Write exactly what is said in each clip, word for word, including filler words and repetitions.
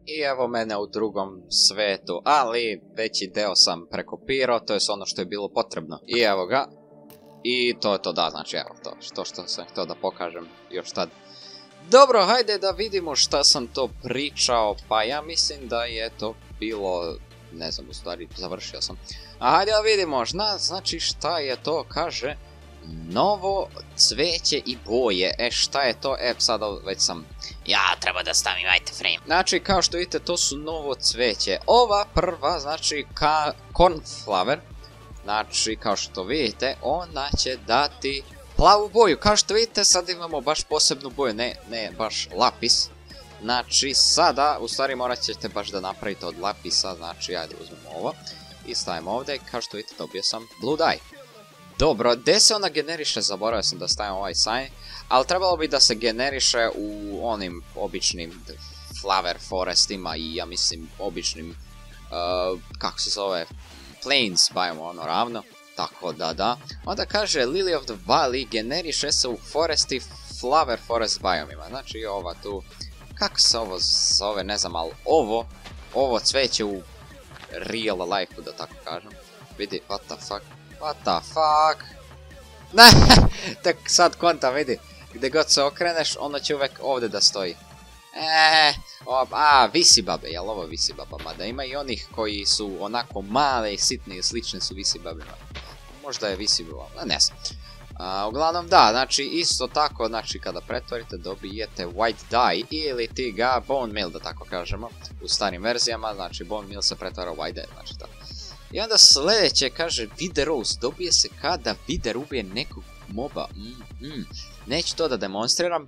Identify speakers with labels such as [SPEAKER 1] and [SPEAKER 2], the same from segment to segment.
[SPEAKER 1] I evo mene u drugom svetu, ali veći deo sam prekopirao, to je ono što je bilo potrebno. I evo ga. I to je to, da, znači evo to, što što sam htio da pokažem još tad. Dobro, hajde da vidimo šta sam to pričao, pa ja mislim da je to bilo, ne znam, u stvari završio sam. A hajde da vidimo, zna, znači šta je to, kaže, novo cveće i boje. E, šta je to? E, sada već sam...
[SPEAKER 2] Ja, treba da stavim iframe.
[SPEAKER 1] Znači, kao što vidite, to su novo cveće. Ova prva, znači, ka cornflower, znači, kao što vidite, ona će dati plavu boju. Kao što vidite, sad imamo baš posebnu boju, ne, ne baš lapis. Znači, sada, u stvari, morat ćete baš da napravite od lapisa, znači, ajde, uzmemo ovo i stavimo ovdje. Kao što vidite, dobio sam blue dye. Dobro, gdje se ona generiše, zaboravio sam da stavim ovaj sign, ali trebalo bi da se generiše u onim običnim flower forestima i ja mislim običnim, uh, kako se zove, plains biome, ono ravno, tako da da. Onda kaže Lily of the Valley generiše se u foresti flower forest biomima, znači ova tu, kako se ovo zove, ne znam, ali ovo, ovo cveće u real life-u, da tako kažem, vidi, what the fuck. What the fuck? Ne, tek sad konta vidi, gdje god se okreneš, ono će uvek ovdje da stoji. Eee, a, visibabe, jel ovo visibaba? Mada ima i onih koji su onako male i sitne i slične su visibabima. Možda je visibaba, ne znam. A, uglavnom da, znači isto tako, znači kada pretvorite dobijete white dye ili ti ga bone meal, da tako kažemo, u starim verzijama, znači bone meal se pretvara u white dye, znači tako. I onda sljedeće kaže Wither Rose, dobije se kada Wither ubije nekog moba. Mm, mm. Neću to da demonstriram,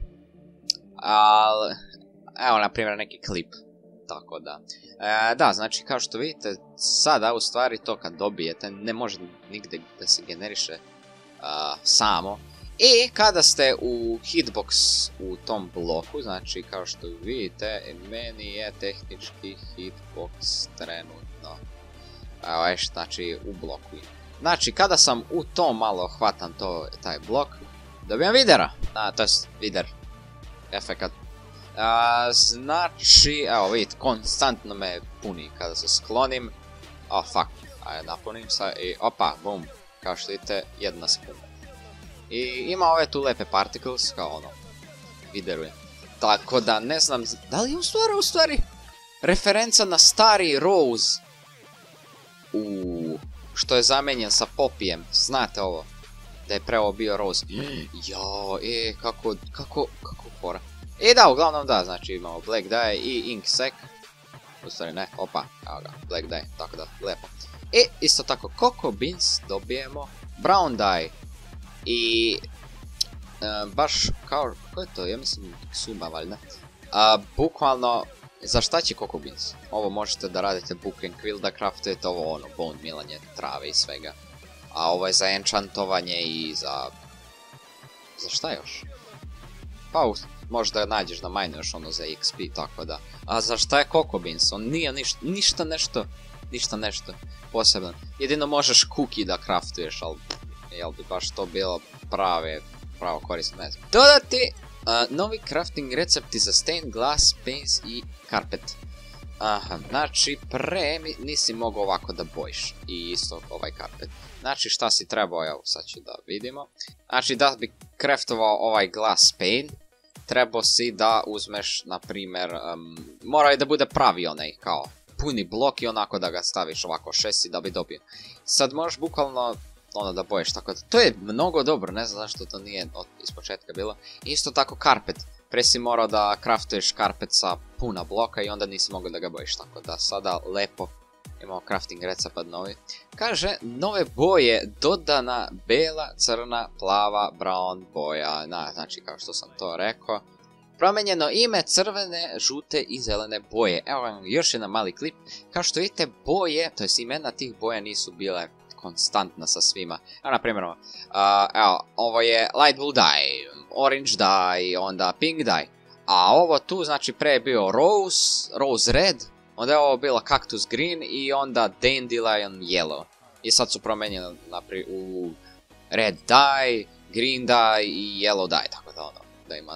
[SPEAKER 1] ali evo na primjer neki klip, tako da. E, da, znači kao što vidite, sada u stvari to kad dobijete ne može nigdje da se generiše a, samo. I kada ste u hitbox u tom bloku, znači kao što vidite, meni je tehnički hitbox trenutno. Evo je, znači, u bloku. Znači, kada sam u tom malo hvatam to, taj blok, dobijam videra. A, to je vider. Efekat. A, znači, evo vidite, konstantno me puni kada se sklonim. Oh, fuck. Ajde, napunim se i opa, bum. Kao što vidite, jedna sekunda. I ima ove tu lepe particles, kao ono, videruje. Tako da, ne znam, da li je u stvari, u stvari, referenca na stari Rose. U što je zamenjen sa Popijem, znate ovo, da je pre ovo bio Rose. Jo, e, kako, kako, kako fora. I da, uglavnom da, znači imamo Black Dye i Ink Sec. U stvari ne, opa, evo ga, Black Dye, tako da, lijepo. I isto tako, Cocoa Beans dobijemo Brown Dye. I e, baš kao, ko je to, ja mislim Suba valjda. A, bukvalno, za šta će Cocoa Beans? Ovo možete da radite Book and Quill, da craftujete ovo ono, bone milanje, trave i svega. A ovo je za enchantovanje i za... Za šta još? Pa možda nađeš da majne još ono za X P, tako da. A za šta je Cocoa Beans? On nije ništa, ništa nešto, ništa nešto posebno. Jedino možeš cookie da craftuješ, ali jel bi baš to bilo prave, pravo korisno, ne znam. Dodati uh, novi crafting recepti za stained glass, paints i carpet. Aha, znači pre nisi mogao ovako da bojiš i isto ovaj carpet. Znači šta si trebao, evo sad ću da vidimo. Znači da bi craftovao ovaj glass pane, trebao si da uzmeš, na primjer, um, mora i da bude pravi onaj kao puni blok i onako da ga staviš ovako šesti da bi dobio. Sad možeš bukvalno ono da bojiš, tako da to je mnogo dobro, ne znam zašto to nije od, iz početka bilo. Isto tako carpet, pre si morao da craftuješ carpet sa puna bloka i onda nisi mogao da ga bojiš, tako da sada lepo imamo crafting recept novi. Kaže, nove boje, dodana bela, crna, plava, brown boja, na, znači kao što sam to rekao. Promenjeno ime crvene, žute i zelene boje. Evo vam još jedan mali klip. Kao što vidite, boje, to jest imena tih boja nisu bile konstantna sa svima. Evo na primjer, uh, evo, ovo je light blue dye, orange dye, onda pink dye. A ovo tu, znači pre je bio rose, rose red, onda je ovo bila cactus green i onda dandelion yellow. I sad su promenjeni naprijed u red dye, green dye i yellow dye, tako da ono, da ima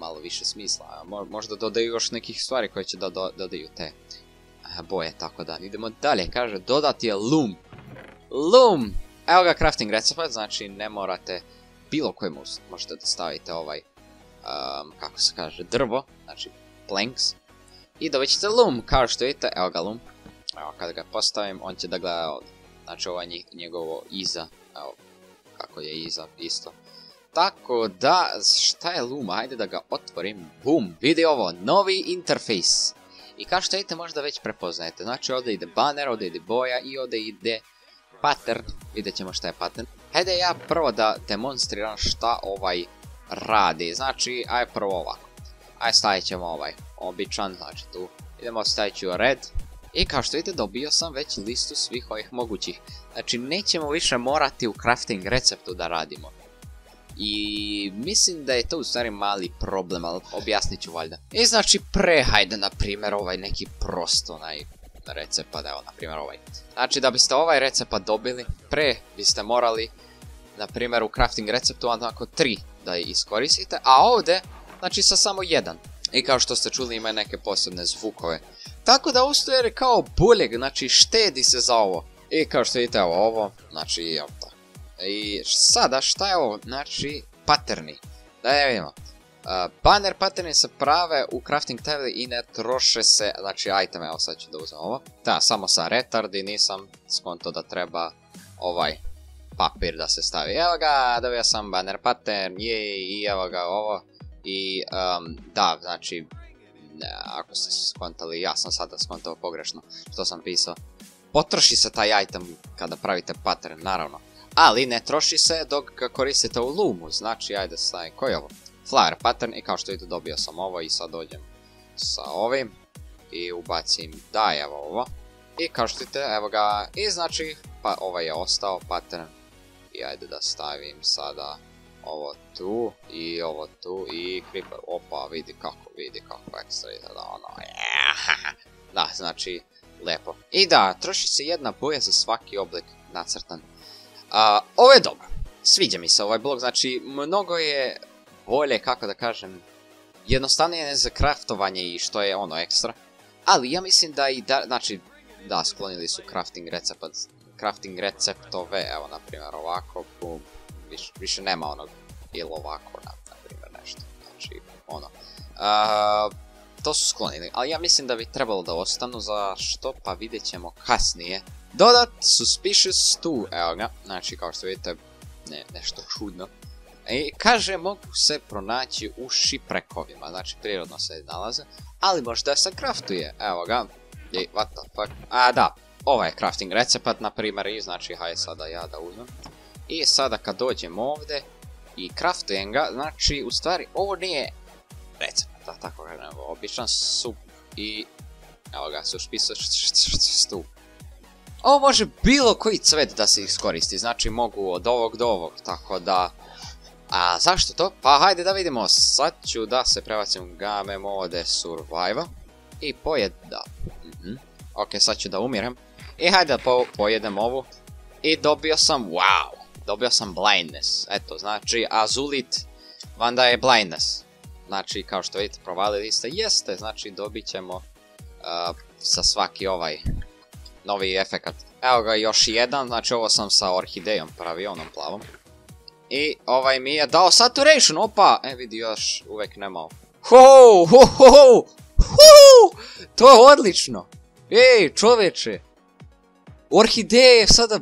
[SPEAKER 1] malo više smisla. Mo možda dodaju još nekih stvari koje će da do dodaju te uh, boje, tako da idemo dalje. Kaže, dodati je loom. Loom! Evo ga crafting recept, znači ne morate bilo koje možete da stavite ovaj, um, kako se kaže, drvo, znači planks. I dobit ćete loom, kao što vidite, evo ga loom. Evo, kada ga postavim, on će da gleda ovdje. Znači, ovo je njegovo iza. Evo, kako je iza, isto. Tako da, šta je loom? Hajde da ga otvorim. Bum, vidi ovo, novi interfejs. I kao što vidite, možda već prepoznajete. Znači, ovdje ide banner, ovdje ide boja i ovdje ide pattern. Vidjet ćemo šta je pattern. Hajde ja prvo da demonstriram šta ovaj radi. Znači, aj prvo ovako. Aj stavit ćemo ovaj običan, znači tu. Idemo stavit ću red. I kao što vidite, dobio sam već listu svih ovih mogućih. Znači, nećemo više morati u crafting receptu da radimo. I mislim da je to u stvari mali problem, ali objasnit ću valjda. I znači, pre, hajde, na primjer, ovaj neki prost onaj recept, evo, na primjer, ovaj. Znači, da biste ovaj recept dobili, pre biste morali, na primjer, u crafting receptu onako tri da iskoristite, a ovdje, znači, sa samo jedan. I kao što ste čuli, ima neke posebne zvukove. Tako da ustoje kao boljeg, znači štedi se za ovo. I kao što vidite, evo ovo, znači evo to. I sada šta je ovo, znači patterni. Da je vidimo. Uh, banner patterni se prave u crafting tabli i ne troše se, znači item, evo sad ću da uzmem ovo. Da, samo sam retard i nisam skonto da treba ovaj papir da se stavi. Evo ga, dobio sam banner pattern, jej, i evo ga ovo. I um, da, znači, ne, ako ste skontali, ja sam sada skontao pogrešno što sam pisao. Potroši se taj item kada pravite pattern, naravno. Ali ne troši se dok ga koristite u loomu, znači ajde stavim, koji je ovo? Flower pattern i kao što vidite dobio sam ovo i sad dođem sa ovim. I ubacim da evo ovo. I kao što vidite, evo ga, i znači, pa ovaj je ostao pattern. I ajde da stavim sada ovo tu i ovo tu i creeper, opa, vidi kako, vidi kako ekstra izgleda ono, da, znači, lepo. I da, troši se jedna boja za svaki oblik nacrtan. Uh, ovo je dobro, sviđa mi se ovaj blok, znači, mnogo je bolje, kako da kažem, jednostavnije za craftovanje i što je ono ekstra. Ali ja mislim da i da, znači, da, sklonili su crafting recept, crafting receptove, evo, na primjer, ovako, bum. Više, više nema onog ili ovako, na, na primjer, nešto, znači, ono. Uh, to su sklonili, ali ja mislim da bi trebalo da ostanu, za što pa vidjet ćemo kasnije. Dodat suspicious two, evo ga, znači, kao što vidite, ne, nešto čudno. I kaže, mogu se pronaći u šiprekovima, znači, prirodno se nalaze, ali možda se craftuje, evo ga, i, what the fuck, a da, ovaj je crafting recept, na primjer, i znači, hajde sada ja da uzmem. I sada kad dođem ovdje i craftujem ga, znači u stvari ovo nije recept, da tako kažem, običan sup i evo ga, suspicious stup. Ovo može bilo koji cvet da se iskoristi, znači mogu od ovog do ovog, tako da, a zašto to? Pa hajde da vidimo, sad ću da se prebacim u game mode survival i pojeda, mhm. Ok, sad ću da umirem i hajde da po pojedem ovu i dobio sam, wow! Dobio sam blindness, eto, znači azulit vam daje blindness. Znači, kao što vidite, provalili ste, jeste, znači dobit ćemo uh, sa svaki ovaj novi efekat. Evo ga još jedan, znači ovo sam sa orhidejom pravio, onom plavom. I ovaj mi je dao saturation, opa, e vidi još, uvek nemao. Ho, ho, ho, ho, ho, to je odlično. Ej, čoveče, orhideje je sada...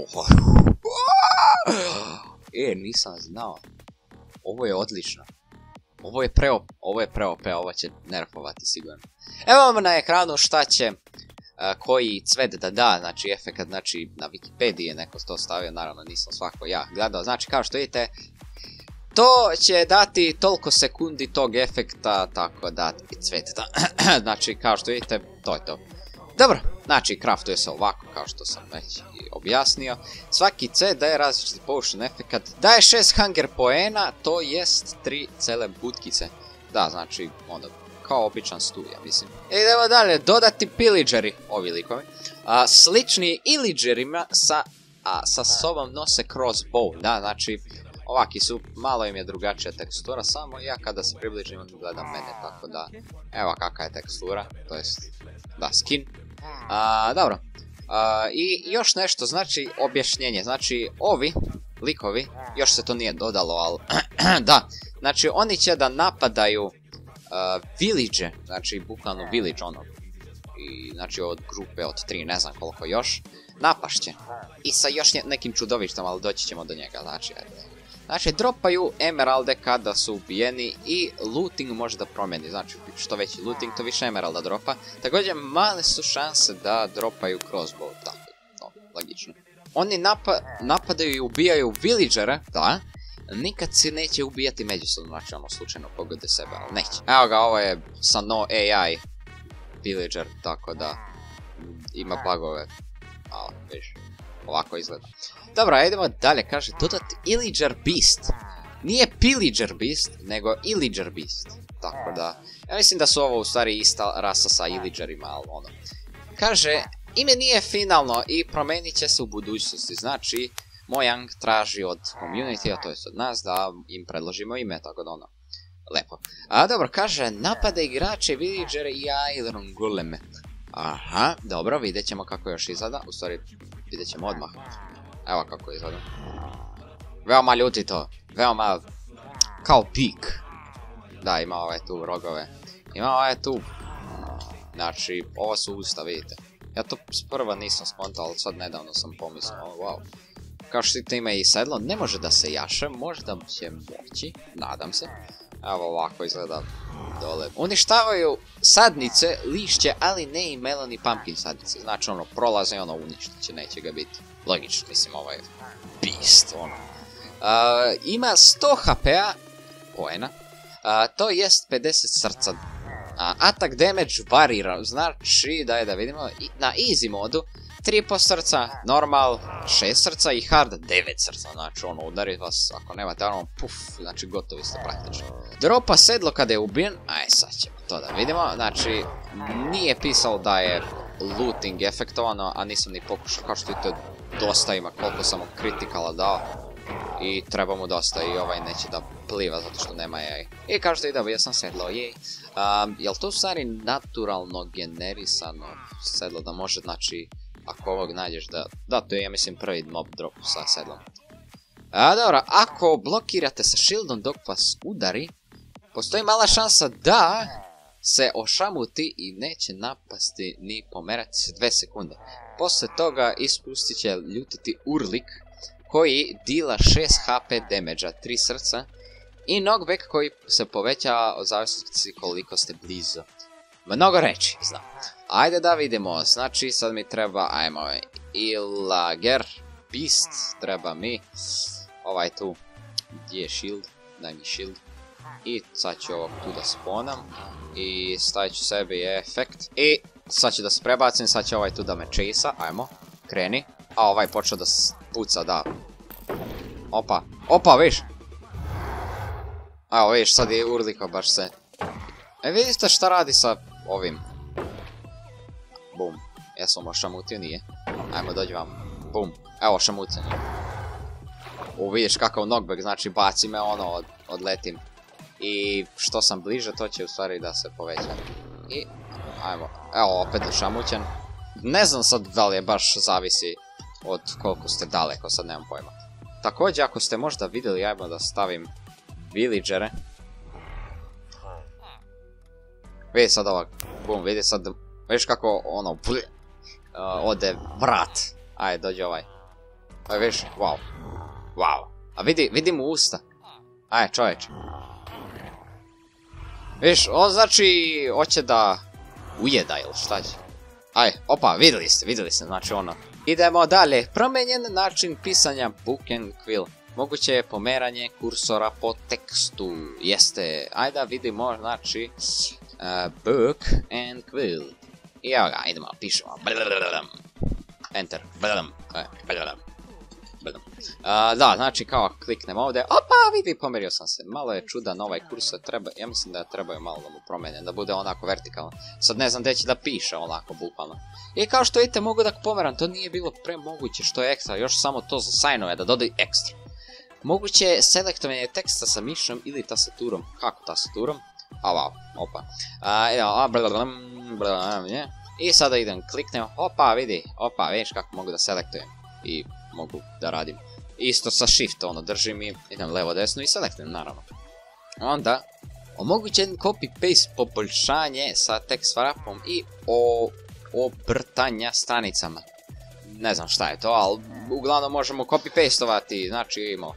[SPEAKER 1] E, nisam znao. Ovo je odlično. Ovo je preo, ovo je preo, preo, ovo će nerfovati sigurno. Evo vam na ekranu šta će uh, koji cvet da da, znači efekat, znači na Wikipediji je neko to stavio, naravno nisam svako ja gledao, znači kao što vidite, to će dati toliko sekundi tog efekta, tako da cvet da, znači kao što vidite, to je to. Dobro, znači craftuje se ovako kao što sam već i objasnio. Svaki C daje različiti potion efekat, daje šest hunger poena, to jest tri cele butkice. Da, znači, onda, kao običan studija, mislim. Idemo dalje, dodati pillageri, ovi likovi. A, slični illagerima sa, a, sa sobom nose crossbow, da, znači, Ovaki su, malo im je drugačija tekstura, samo ja kada se približim gledam mene, tako da, evo kakva je tekstura, to jest, da, skin. A, dobro, a, i još nešto, znači, objašnjenje, znači, ovi likovi, još se to nije dodalo, ali, da, znači, oni će da napadaju uh, village, znači, bukvalno village, ono, i, znači, od grupe od tri, ne znam koliko još, napašće. I sa još nekim čudovištom, ali doći ćemo do njega, znači, ajde. Znači, dropaju emeralde kada su ubijeni i looting može da promijeni, znači što veći looting to više emeralda dropa. Također male su šanse da dropaju crossbow, tako, to, logično. Oni napa napadaju i ubijaju villagere, da, nikad se neće ubijati međusobno, znači ono slučajno pogode sebe, ali neće. Evo ga, ovo je sa no A I villager, tako da ima bugove, ali viš, ovako izgleda. Dobro, idemo dalje, kaže dodati Illager Beast. Nije Pillager Beast, nego Illager Beast. Tako da, ja mislim da su ovo u stvari ista rasa sa Illagerima, ali ono. Kaže, ime nije finalno i promenit će se u budućnosti, znači Mojang traži od community, to jest od nas, da im predložimo ime, tako da ono, lepo. A dobro, kaže, napada igrače, villagere i Iron Goleme. Aha, dobro, vidjet ćemo kako još izgleda, u stvari vidjet ćemo odmah. Evo kako izgleda. Veoma ljuti to. Veoma kao pik. Da, ima ove tu rogove. Ima ove tu. Znači, ovo su usta, vidite. Ja to sprva nisam skontao, ali sad nedavno sam pomislio. Oh, wow. Kao što vidite ima i sedlo. Ne može da se jaše. Možda će moći. Nadam se. Evo ovako izgleda dole. Uništavaju sadnice, lišće, ali ne i melon i pumpkin sadnice. Znači ono, prolaze i ono uništit će, neće ga biti. Logično, mislim, ovo je beast, ono. Uh, ima sto H P-a, poena, uh, to jest pedeset srca. Uh, attack damage varira, znači, daj da vidimo, i, na easy modu, tri posto srca, normal, šest srca i hard devet srca, znači ono, udari vas, ako nemate ono, puf, znači gotovi ste praktično. Dropa sedlo kada je ubijen, aj sad ćemo to da vidimo, znači, nije pisalo da je looting efektovano, a nisam ni pokušao, kao što vidite, dosta ima, koliko sam mu kritikala dao. I treba mu dosta i ovaj neće da pliva zato što nema A I. I kao što i dobio sam sedlo, jej. Um, jel to u stvari naturalno generisano sedlo da može, znači, ako ovog nađeš da... Da, to je, ja mislim, prvi mob drop sa sedlom. A, dobro, ako blokirate sa shieldom dok vas udari, postoji mala šansa da se ošamuti i neće napasti ni pomerati se dve sekunde. Posle toga ispustit će ljutiti urlik koji dila šest H P damage-a, tri srca i knockback koji se poveća od zavisnosti koliko ste blizu. Mnogo reći, znam. Ajde da vidimo, znači sad mi treba, ajmo, Illager Beast, treba mi, ovaj tu, gdje je shield, daj mi shield. I sad ću ovog tu da spawnam i stavit ću sebi efekt i sad ću da se prebacim, sad će ovaj tu da me chase-a, ajmo, kreni. A ovaj počeo da puca, da. Opa, opa, viš. Evo viš, sad je urlikao baš se. E vidite šta radi sa ovim. Bum, jesam ošamutio, nije. Ajmo dođi vam, bum, evo šamucanje. U vidiš kakav knockback, znači baci me ono, od, odletim. I što sam bliže, to će u stvari da se poveća. I, ajmo, evo opet ošamućen. Ne znam sad da li je baš zavisi od koliko ste daleko, sad nemam pojma. Također, ako ste možda vidjeli, ajmo da stavim villagere. Vidi sad ovak, bum, vidi sad, vidiš kako ono, blj, uh, ode vrat. Ajde, dođe ovaj. Ajde, vidiš, wow, wow. A vidi, vidi mu usta. Ajde, čovječe. Vidiš, on znači, hoće da ujeda ili šta će. Aj, opa, vidjeli ste, vidjeli ste, znači ono. Idemo dalje, promijenjen način pisanja book and quill. Moguće je pomeranje kursora po tekstu, jeste, ajde da vidimo, znači, uh, book and quill. I evo ga, idemo, pišemo, enter, Uh, da, znači kao kliknem ovdje, opa, vidi, pomerio sam se, malo je čudan ovaj kursor, treba, ja mislim da trebaju malo da mu promene, da bude onako vertikalno, sad ne znam gdje će da piše onako bukvalno. I kao što vidite mogu da pomeram, to nije bilo premoguće što je ekstra, još samo to za sajnove da dodaju ekstra. Moguće selektovanje teksta sa mišom ili tastaturom. Kako tastaturom? A, wow, opa. A, idemo, a, blablabla, blablabla, nje. I sada idem, kliknem, opa, vidi, opa, vidiš kako mogu da selektujem. I mogu da radim. Isto sa shift, ono, držim i idem levo desno i selektujem, naravno. Onda, omogućen copy-paste poboljšanje sa text wrapom i o, obrtanja stranicama. Ne znam šta je to, ali uglavnom možemo copy-pastovati, znači imamo,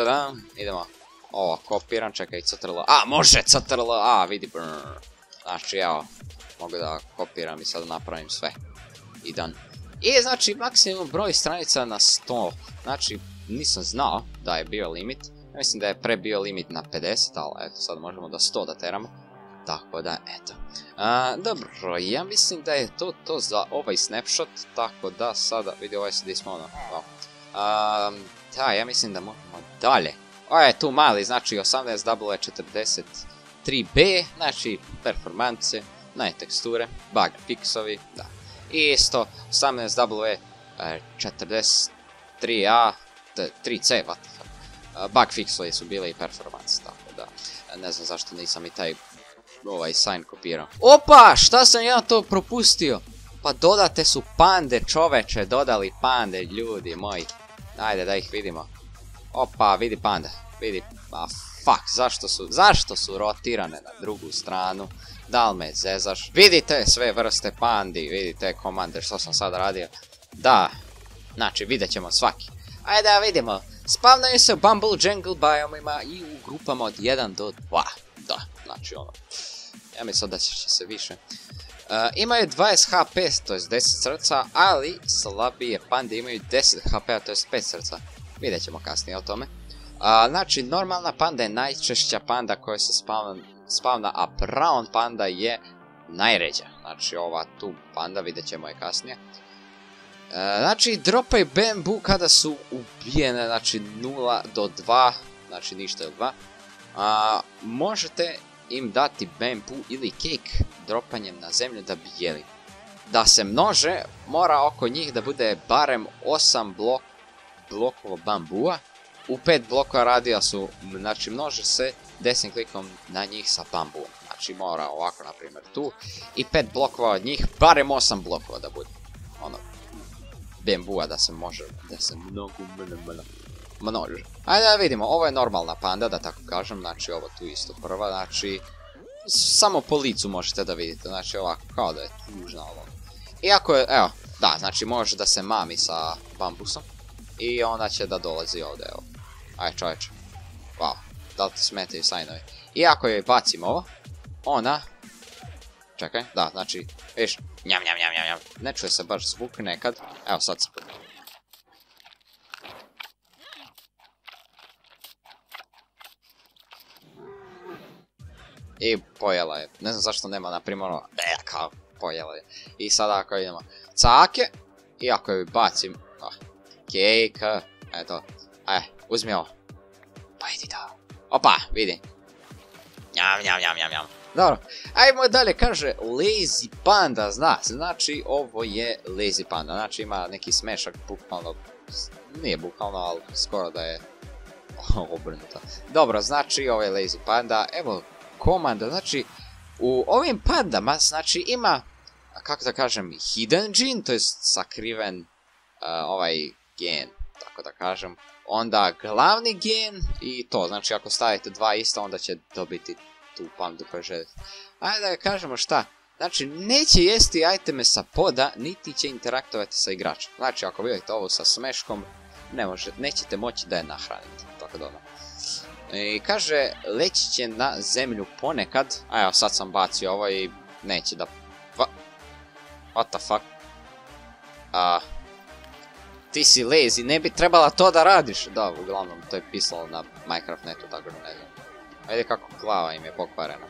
[SPEAKER 1] idemo, ovo, kopiram, čekaj, ctrl, a, može ctrl, a, vidi, brr. Znači, evo, mogu da kopiram i sad napravim sve, i done. I znači, maksimum broj stranica na sto, znači, nisam znao da je bio limit, mislim da je pre bio limit na pedeset, ali eto, sad možemo do sto da teramo. Tako da, eto. A, dobro, ja mislim da je to to za ovaj snapshot, tako da sada, vidi ovaj se dismo ono, wow. A, da, ja mislim da možemo dalje. Ovo je tu mali, znači osamnaest W četrdeset tri B, znači performance, naj teksture, bug fixovi, da. I isto osamnaest W četrdeset tri A, tri C, what the fuck. Bug fixovi su bili i performance, tako da, ne znam zašto nisam i taj ovaj sign kopirao. Opa, šta sam ja to propustio? Pa dodate su pande, čoveče, dodali pande, ljudi moji. Ajde da ih vidimo. Opa, vidi panda, vidi, a fuck, zašto su, zašto su rotirane na drugu stranu? Da li me zezaš? Vidite sve vrste pandi, vidite komande što sam sad radio. Da, znači vidjet ćemo svaki. Ajde da vidimo. Spavnaju se u Bumble Jungle biomima i u grupama od jedan do dva. Da, znači ono. Ja mislim da će se više. Uh, imaju dvadeset H P, to je deset srca, ali slabije pande imaju deset H P, to je pet srca. Vidjet ćemo kasnije o tome. Uh, znači, normalna panda je najčešća panda koja se spavna, spavna, a brown panda je najređa. Znači, ova tu panda, vidjet ćemo je kasnije. Uh, znači, dropaju bambu kada su ubijene, znači nula do dva, znači ništa od dva. Uh, možete im dati bambu ili cake dropanjem na zemlju da bi jeli. Da se množe, mora oko njih da bude barem osam blok, blokova bambua. U pet blokova radija su, znači množe se desnim klikom na njih sa bambuom. Znači mora ovako, na primjer, tu. I pet blokova od njih, barem osam blokova da bude. Ono, bambua da se može, da se mnogo množe. Ajde da vidimo, ovo je normalna panda, da tako kažem, znači ovo tu isto prva, znači samo po licu možete da vidite, znači ovako, kao da je tužna ovo. Iako je, evo, da, znači može da se mami sa bambusom i onda će da dolazi ovdje, evo. Aj čovječe, wow, da li ti smetaju sajnovi. Iako joj bacim ovo, ona, čekaj, da, znači, viš, njam, njam, njam, njam, njam, ne čuje se baš zvuk nekad, evo sad se put. I pojela je, ne znam zašto nema, naprimjer, ono, e, kao, pojela je. I sada ako idemo, cake, i ako joj bacim, oh, kejka, eto, aj, uzmi ovo. Pa idi da. Opa, vidi. Njam, njam, njam, njam, njam. Dobro, ajmo dalje, kaže Lazy Panda, zna se, znači ovo je Lazy Panda, znači ima neki smešak, bukvalno, nije bukvalno, ali skoro da je obrnuto. Dobro, znači ovo je Lazy Panda, evo komanda, znači u ovim pandama, znači ima, kako da kažem, hidden gene, to je sakriven uh, ovaj gen, tako da kažem, onda glavni gen i to, znači ako stavite dva ista onda će dobiti tu pandu koju želite. Ajde da kažemo šta, znači neće jesti iteme sa poda, niti će interaktovati sa igračem. Znači ako vidite ovo sa smeškom, ne može, nećete moći da je nahranite, tako da ono. I kaže, leći će na zemlju ponekad, a evo sad sam bacio ovo i neće da... Va... What the fuck? A... Ti si lazy, ne bi trebala to da radiš. Da, uglavnom, to je pisalo na Minecraft netu, tako da ne znam. Ajde kako glava im je pokvarena.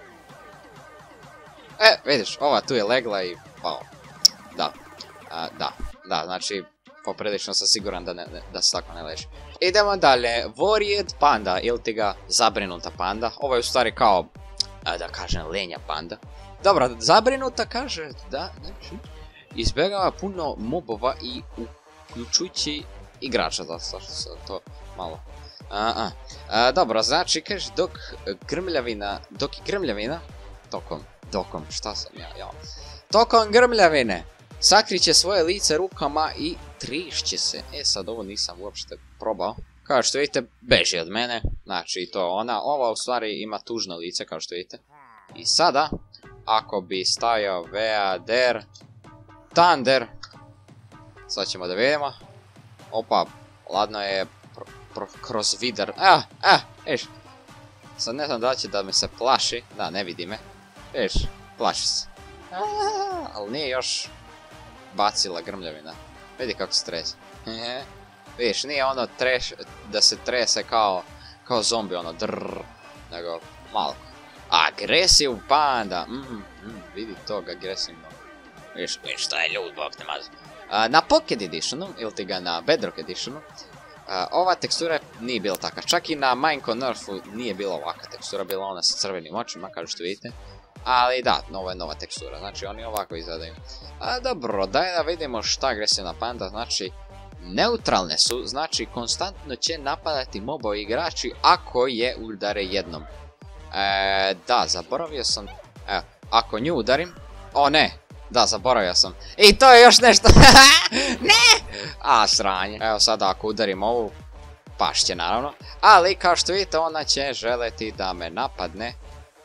[SPEAKER 1] E, vidiš, ova tu je legla i... Wow. Da. A, da, da, znači, poprilično sam siguran da, ne, da se tako ne leži. Idemo dalje, Worried Panda, ili ti ga zabrinuta panda. Ovo je u stvari kao, da kažem, lenja panda. Dobro, zabrinuta kaže da, znači, izbjegava puno mobova i uključujući igrača, da što se to malo. A, a. A, dobro, znači, kažeš, dok grmljavina, dok je grmljavina, tokom, dokom, šta sam ja, ja, tokom grmljavine, sakriće svoje lice rukama i trišće se. E, sad ovo nisam uopšte probao. Kao što vidite, beži od mene, znači, to je ona, ova u stvari ima tužno lice, kao što vidite. I sada, ako bi stavio Vea der Thunder, sad ćemo da vidimo. Opa, ladno je pro, pro, kroz vidar. Ah, ah, viš. Sad ne znam da će da me se plaši. Da, ne vidi me. Viš, plaši se. Ah, ali nije još bacila grmljavina. Vidi kako se trese. Viš, nije ono treš, da se trese kao, kao zombi, ono drrrr, nego malo. Agresiv panda. Mm, mm, vidi tog agresivno. Viš,
[SPEAKER 2] Viš, to je ljud, bog te mazi.
[SPEAKER 1] Uh, na Pocket Editionu, ili ti ga na Bedrock Editionu, uh, ova tekstura nije bila taka. Čak i na Minecraft Nerfu nije bila ovakva tekstura, bila ona sa crvenim očima, kao što vidite. Ali da, ovo je nova tekstura, znači oni ovako izgledaju. A dobro, daj da vidimo šta agresivna panda, znači neutralne su, znači konstantno će napadati mobovi igrači ako je udare jednom. E, da, zaboravio sam, evo, ako nju udarim, o ne, da, zaboravio sam. I to je još nešto. Ne! A, sranje. Evo sada ako udarim ovu, pašće naravno. Ali kao što vidite ona će želeti da me napadne.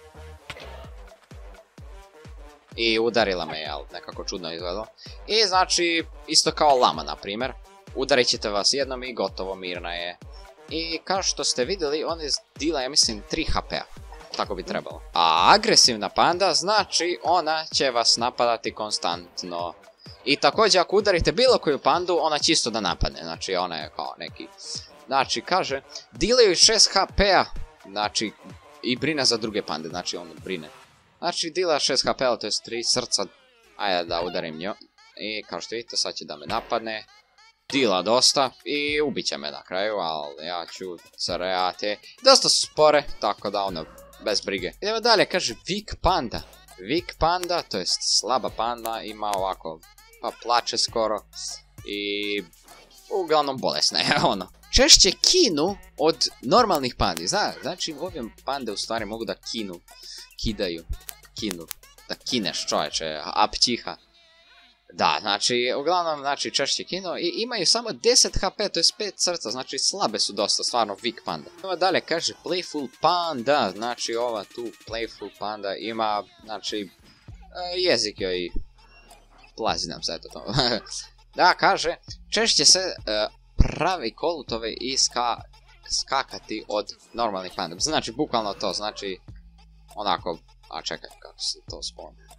[SPEAKER 1] I udarila me, jel, nekako čudno izgledalo. I znači, isto kao lama na primjer. Udarit ćete vas jednom i gotovo, mirna je. I kao što ste vidjeli, on je dila, ja mislim, tri ha pe a. Tako bi trebalo. A agresivna panda, znači ona će vas napadati konstantno. I također ako udarite bilo koju pandu, ona će isto da napadne. Znači ona je kao neki... Znači kaže, dilaju šest ha pe a, znači i brine za druge pande, znači on brine. Znači dila šest ha pe a, to je tri srca, ajde da udarim nju. I kao što vidite, sad će da me napadne. Dila dosta i ubit će me na kraju, ali ja ću crejati. Dosta su spore, tako da ono... Bez brige. Idemo dalje, kaže Weak Panda. Weak Panda, to jest slaba panda, ima ovako, pa plače skoro. I uglavnom bolesna je, ono. Češće kinu od normalnih pandi. Zna, znači ove pande u stvari mogu da kinu, kidaju, kinu, da kineš čovječe, apćiha. Da, znači, uglavnom, znači, češće kino i imaju samo deset ha pe, to je pet srca, znači slabe su dosta, stvarno, weak panda. Ovo dalje kaže Playful Panda, znači ova tu Playful Panda ima, znači, jezik joj plazi nam se, eto to. Da, kaže, češće se uh, pravi kolutove i ska, skakati od normalnih panda. Znači, bukvalno to, znači, onako, a čekaj, kako se to spomne.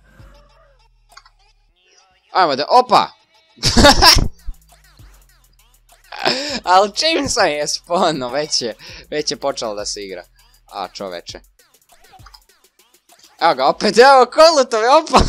[SPEAKER 1] Ajmo da, opa! Ali čim sam je spawno, već je, već je počelo da se igra. A, čoveče. Evo ga, opet, evo, kolutove, opa!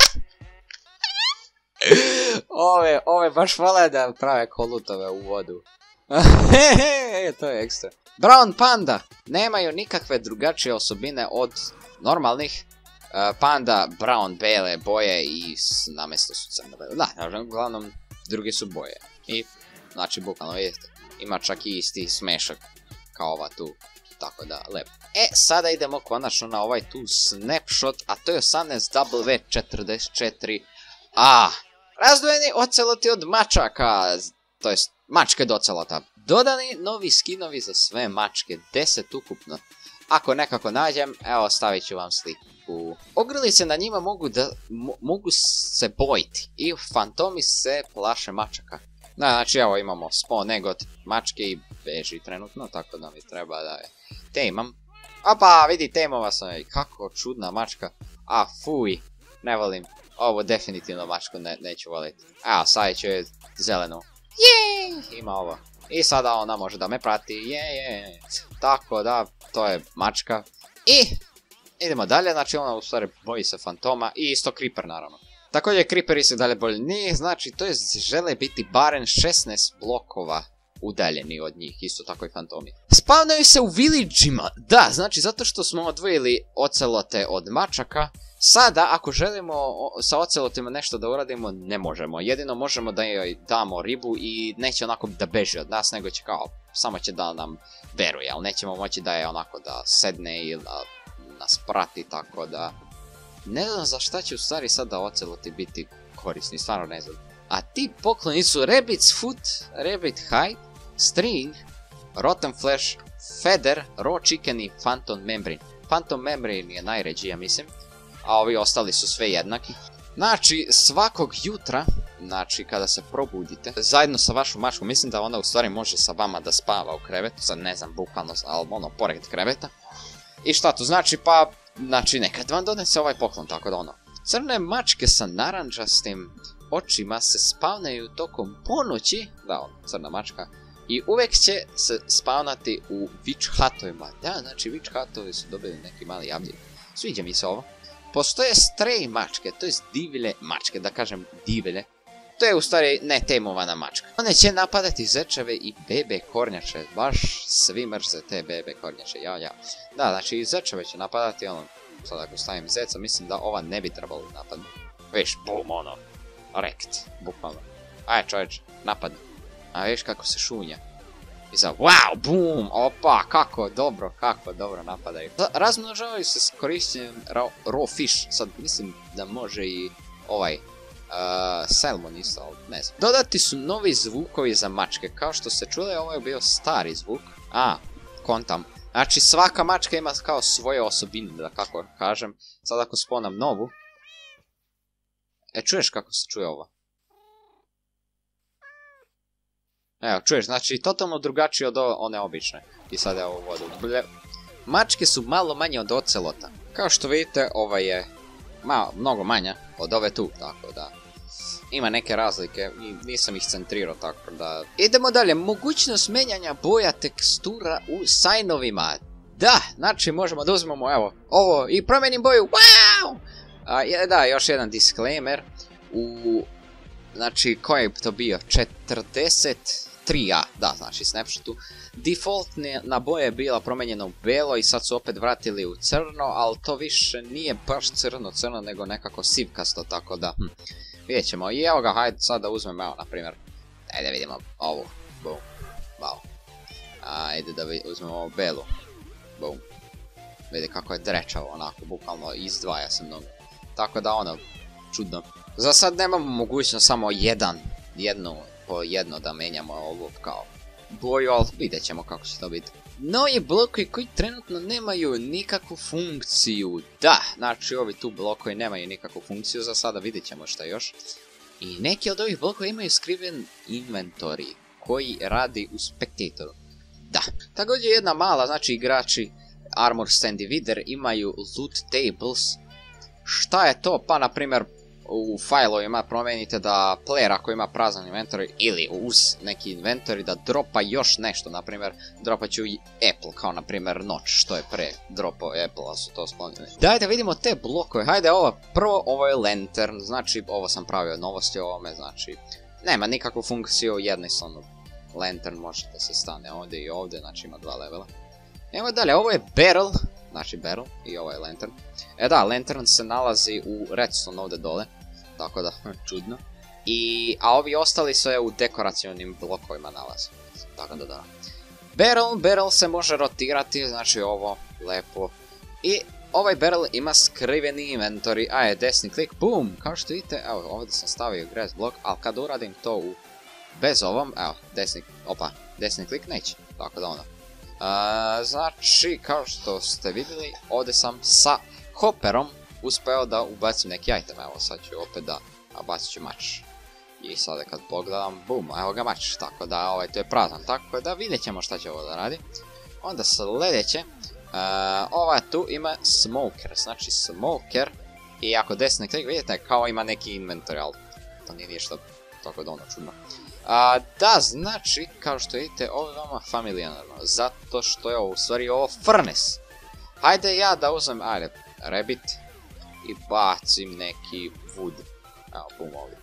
[SPEAKER 1] ove, ove baš vole da prave kolutove u vodu. To je ekstra. Brown panda nemaju nikakve drugačije osobine od normalnih. Uh, panda, brown, bele boje i namjesto su crne boje. Da, uglavnom, drugi su boje. I, znači, bukvalno vidite, ima čak i isti smešak kao ova tu. Tako da, lepo. E, sada idemo konačno na ovaj tu snapshot, a to je osamnaest W četrdeset četiri A. Razdvojeni oceloti od mačaka, to jest mačke do ocelota. Dodani novi skinovi za sve mačke, deset ukupno. Ako nekako nađem, evo, stavit ću vam sliku. Ogrlice na njima mogu da mo, mogu se bojiti i fantomi se plaše mačaka. Da, znači evo imamo spawn negot mačke i beži trenutno, tako da mi treba da je temam. Opa, vidi, temova sam i kako čudna mačka. A, fuj, ne volim. Ovo definitivno mačku ne, neću voliti. Evo, sad ću je zelenu. Jeee, ima ovo. I sada ona može da me prati, jeee. Tako da, to je mačka. I... idemo dalje, znači ona u stvari boji se fantoma i isto creeper naravno. Također creeperi se dalje bolje nije, znači to je žele biti barem šesnaest blokova udaljeni od njih, isto tako i fantomi. Spavnaju se u villageima, da, znači zato što smo odvojili ocelote od mačaka, Sada, ako želimo sa ocelotima nešto da uradimo, ne možemo. Jedino možemo da joj damo ribu i neće onako da beži od nas, nego će kao, samo će da nam veruje, ali nećemo moći da je onako da sedne ili da nas prati, tako da... Ne znam za šta će u stvari sada oceloti biti korisni, stvarno ne znam. A ti pokloni su Rabbit's Foot, Rabbit Hide, String, Rotten Flesh, Feather, Raw Chicken i Phantom Membrane. Phantom Membrane je najređi, ja mislim, a ovi ostali su sve jednaki. Znači, svakog jutra, znači kada se probudite, zajedno sa vašom mačkom, mislim da ona u stvari može sa vama da spava u krevetu, sad ne znam bukvalno, ali ono, pored kreveta. I šta to znači? Pa, znači nekad vam donese ovaj poklon, tako da ono. Crne mačke sa naranđastim očima se spavnaju tokom ponoći, da ono, crna mačka, i uvek će se spavnati u witch hutovima. Da, znači witch hutovi su dobili neki mali javlji. Sviđa mi se ovo. Postoje stray mačke, to je divlje mačke, da kažem divlje. To je u stvari netemovana mačka. One će napadati zečeve i bebe kornjače, baš svi mrze te bebe kornjače, ja, ja. Da, znači i zečeve će napadati, ono, sad ako stavim zeca, mislim da ova ne bi trebalo napadati. Viš, bum, ono, rekt, bukvalno. Ajde čovječ, napadni. A viš kako se šunja. I za, wow, bum, opa, kako dobro, kako dobro napadaju. Razmnožavaju se s korištenjem raw, raw fish, sad mislim da može i ovaj, uh, salmon isto, ali ne znam. Dodati su novi zvukovi za mačke, kao što ste čuli, ovo je bio stari zvuk. A, kontam. Znači svaka mačka ima kao svoje osobine, da kako kažem. Sad ako sponam novu. E, čuješ kako se čuje ovo? Evo, čuješ, znači totalno drugačije od one obične. I sad je ovo vodu. Mačke su malo manje od ocelota. Kao što vidite, ova je malo, mnogo manja od ove tu, tako da ima neke razlike i nisam ih centrirao, tako da... Idemo dalje, mogućnost menjanja boja tekstura u sajnovima. Da, znači možemo da uzmemo, evo, ovo i promenim boju, wow! A, je, da, još jedan disclaimer. U... Znači, koji je to bio? četrdeset tri a, da, znači snapshotu. Default na boje je bila promenjena u belo i sad su opet vratili u crno, ali to više nije baš crno crno, nego nekako sivkasto, tako da, hm, vidjet ćemo. I evo ga, hajde sad da uzmem, evo, na primjer, ajde da vidimo ovu, boom, wow. Ajde da uzmemo ovu belu, boom. Vidi kako je drečavo, onako, bukvalno izdvaja se mnogo. Tako da, ono, čudno. Za sad nemamo mogućnost samo jedan, jedno po jedno da menjamo ovu kao boju, ali vidjet ćemo kako će to biti. Novi blokovi koji trenutno nemaju nikakvu funkciju. Da, znači ovi tu blokovi nemaju nikakvu funkciju, za sada vidjet ćemo šta još. I neki od ovih blokova imaju skriven inventory koji radi u Spectatoru. Da, također jedna mala, znači igrači Armor Stand i Wither imaju loot tables. Šta je to? Pa na primjer u failovima promijenite da player ako ima prazan inventory ili uz neki inventory da dropa još nešto, na primjer dropat ću i Apple, kao na primjer noć što je pre dropao Apple, a su to sklonili. Dajte vidimo te blokove, hajde ovo, prvo ovo je lantern, znači ovo sam pravio novosti o ovome, znači nema nikakvu funkciju, jednostavno lantern možete se stane ovdje i ovdje, znači ima dva levela. Evo dalje, ovo je barrel, znači barrel i ovo je lantern. E da, lantern se nalazi u redstone ovdje dole, tako da, čudno. I, a ovi ostali se u dekoracionim blokovima nalaze, tako da da. Barrel, barrel se može rotirati, znači ovo, lepo. I ovaj barrel ima skriveni inventory, a je desni klik, boom, kao što vidite, evo ovdje sam stavio grass block, ali kad uradim to u, bez ovom, evo, desni, opa, desni klik neće, tako da ono. Uh, znači, kao što ste vidjeli, ovdje sam sa hopperom uspeo da ubacim neki item, evo sad ću opet da bacit ću mač. I sada kad pogledam, bum, evo ga mač, tako da ovaj to je prazan, tako da vidjet ćemo šta će ovo da radi. Onda sljedeće, uh, ova tu ima smoker, znači smoker, i ako desni klik vidite kao ima neki inventory, ali to nije ništa tako da ono čudno. A, da, znači, kao što vidite, ovo je vama familijarno, zato što je ovo, u stvari ovo furnace. Hajde ja da uzmem, ajde, rabbit, i bacim neki wood. Evo, bum ovdje.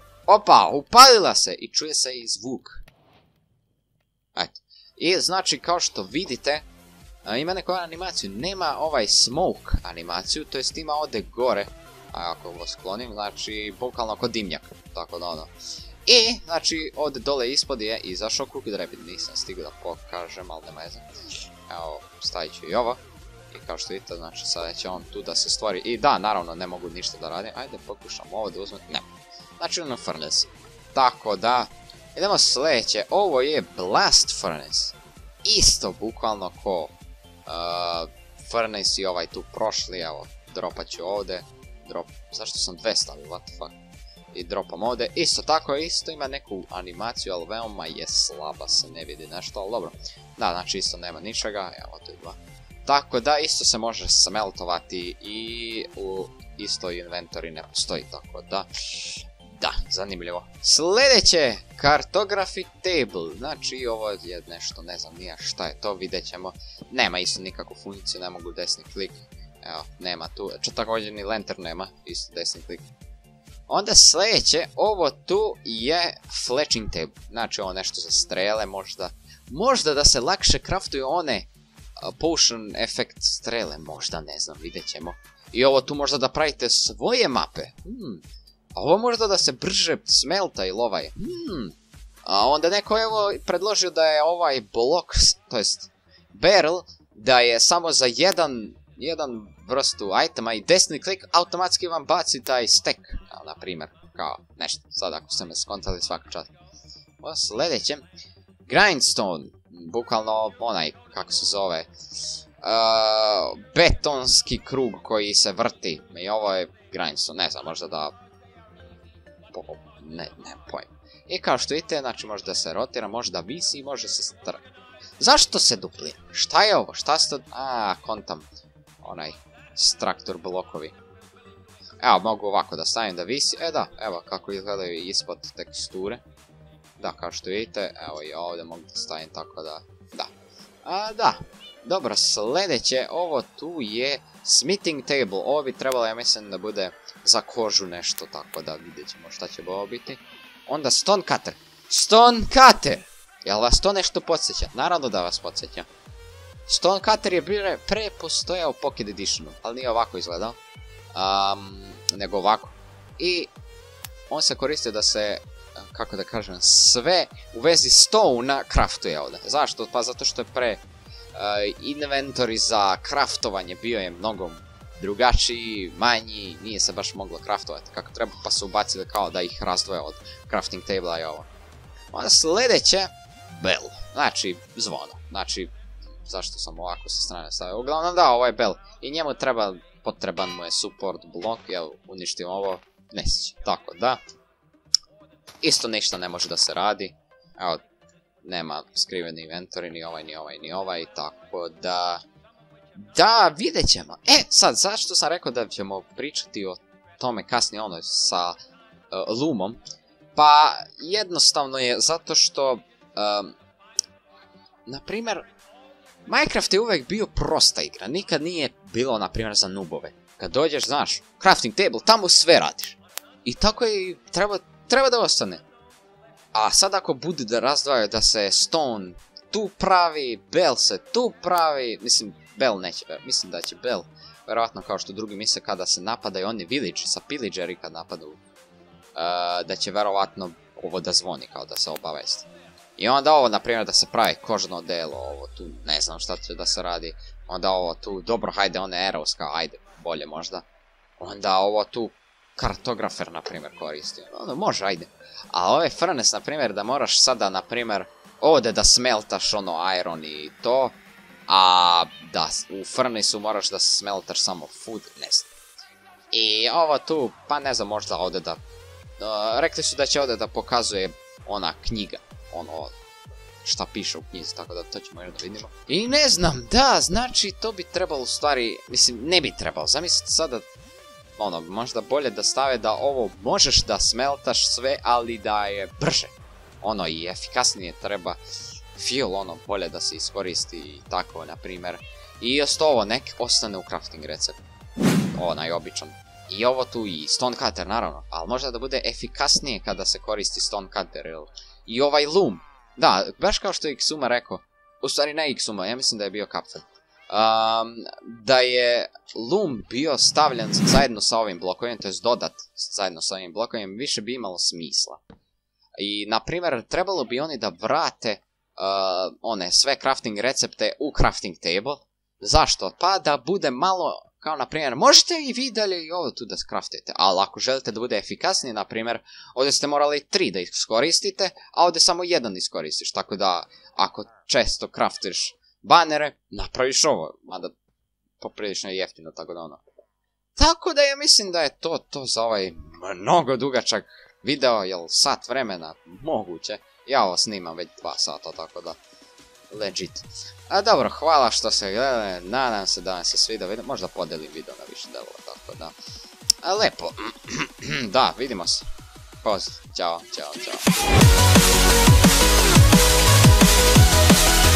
[SPEAKER 1] Opa, upalila se i čuje se i zvuk. Ajde. I znači, kao što vidite, A, ima neku animaciju, nema ovaj smoke animaciju, to jest ima ovdje gore, a ako ovo sklonim, znači bukvalno kod dimnjak, tako da ono. I, znači, ovdje dole ispod je izašao Crooked Rabbit, nisam stigao da pokažem, ali nema veze. Evo, stavit ću i ovo. I kao što vidite, znači, sada će on tu da se stvori. I da, naravno, ne mogu ništa da radim. Ajde, pokušam ovo da uzmem. Ne. Znači, ono Furnace. Tako da, idemo sljedeće. Ovo je Blast Furnace. Isto, bukvalno ko uh, Furnace i ovaj tu prošli. Evo, dropat ću ovdje. Drop. Zašto sam dve stavio? What the fuck? I dropam ovdje. Isto tako, isto ima neku animaciju, ali veoma je slaba, se ne vidi nešto, ali dobro. Da, znači isto nema ničega. Evo, to je dva. Tako da, isto se može smeltovati i u istoj inventori ne postoji, tako da, da, zanimljivo. Sljedeće, Cartography Table, znači ovo je nešto, ne znam nija šta je to, vidjet ćemo. Nema isto nikakvu funkciju, ne mogu desni klik, evo, nema tu, čo također ni Lantern nema, isto desni klik. Onda sljedeće, ovo tu je Fletching Table, znači ovo nešto za strele, možda, možda da se lakše craftuju one potion efekt strele, možda, ne znam, vidjet ćemo. I ovo tu možda da pravite svoje mape. Hmm. A ovo možda da se brže smelta ili ovaj. Hmm. A onda neko evo predložio da je ovaj blok, to jest barrel, da je samo za jedan, jedan vrstu itema i desni klik automatski vam baci taj stack, na primjer, kao nešto. Sad ako ste me skontali svaka čast. O sljedeće, Grindstone. Bukvalno onaj, kako se zove, uh, betonski krug koji se vrti. I ovo je grindstone, ne znam, možda da... Po, ne, ne pojem. I kao što vidite, znači može da se rotira, može da visi i može se str... Zašto se duplira? Šta je ovo? Šta ste... A, kontam. Onaj, struktur blokovi. Evo, mogu ovako da stavim da visi. E da, evo kako izgledaju ispod teksture. Da, kao što vidite, evo i ovdje mogu da stavim tako da, da. A, da, dobro, sljedeće, ovo tu je Smithing Table, ovo bi trebalo, ja mislim, da bude za kožu nešto, tako da vidjet ćemo šta će ovo biti. Onda Stone Cutter, Stone Cutter, jel vas to nešto podsjeća? Naravno da vas podsjeća. Stone Cutter je pre, pre postojao u Pocket Editionu, ali nije ovako izgledao, um, nego ovako. I on se koristio da se... kako da kažem, sve u vezi stone-a craftuje ovdje. Zašto? Pa zato što je pre uh, inventori za craftovanje bio je mnogo drugačiji, manji, nije se baš moglo craftovati kako treba, pa su ubacili kao da ih razdvoje od crafting table-a i ovo. Onda sljedeće, bell, znači zvono, znači zašto sam ovako sa strane stavio, uglavnom da, ovo je bell i njemu treba, potreban mu je support blok, jel uništim ovo, nesiće, tako da. Isto ništa ne može da se radi, evo, nema skriveni inventori, ni ovaj, ni ovaj, ni ovaj, tako da... Da, vidjet ćemo. E, sad, zašto sam rekao da ćemo pričati o tome kasnije, ono, sa uh, Loomom? Pa, jednostavno je zato što, um, na primjer, Minecraft je uvijek bio prosta igra, nikad nije bilo, na primjer, za noobove. Kad dođeš, znaš, crafting table, tamo sve radiš. I tako je, treba... Treba da ostane. A sad ako bude da razdvajaju da se stone tu pravi, bell se tu pravi, mislim, bell neće, mislim da će bell, verovatno kao što drugi misle kada se napadaju oni village sa pillageri kad napadu, uh, da će verovatno ovo da zvoni kao da se obavesti. I onda ovo, na primjer, da se pravi kožno delo, ovo tu, ne znam šta će da se radi, onda ovo tu, dobro, hajde, one arrows kao, ajde, bolje možda, onda ovo tu, kartografer, na primjer, koristi. Ono, može, ajde. A ove furnace, na primjer, da moraš sada, na primjer, ovdje da smeltaš ono iron i to, a da u furnace-u moraš da smeltaš samo food, ne znam. I ovo tu, pa ne znam, možda ovdje da... Uh, rekli su da će ovdje da pokazuje ona knjiga, ono, šta piše u knjizi, tako da to ćemo još da vidimo. I ne znam, da, znači, to bi trebalo u stvari, mislim, ne bi trebalo, zamislite sada, ono, možda bolje da stave da ovo možeš da smeltaš sve, ali da je brže. Ono, i efikasnije treba fuel, ono, bolje da se iskoristi i tako, na primjer. I isto ovo, nek ostane u crafting recept. Onaj običan. I ovo tu i stone cutter, naravno. Ali možda da bude efikasnije kada se koristi stone cutter. I ovaj loom. Da, baš kao što je Xuma rekao. U stvari ne Xuma, ja mislim da je bio Kapfer. Um, da je loom bio stavljen zajedno sa ovim blokovima, to je dodat zajedno sa ovim blokovima, više bi imalo smisla. I, na primjer, trebalo bi oni da vrate uh, one sve crafting recepte u crafting table. Zašto? Pa da bude malo, kao na primjer, možete i vi dalje i ovo tu da craftite, ali ako želite da bude efikasnije, na primjer, ovdje ste morali tri da iskoristite, a ovdje samo jedan iskoristiš, tako da ako često craftiš banere, napraviš ovo, mada poprilično je jeftino, tako da ono. Tako da ja mislim da je to to za ovaj mnogo dugačak video, jel sat vremena, moguće. Ja ovo snimam već dva sata, tako da, legit. A dobro, hvala što ste gledali, nadam se da vam se svidio video, možda podelim video na više delova, tako da. A lepo, da, vidimo se. Pozdrav, ćao, ćao, ćao.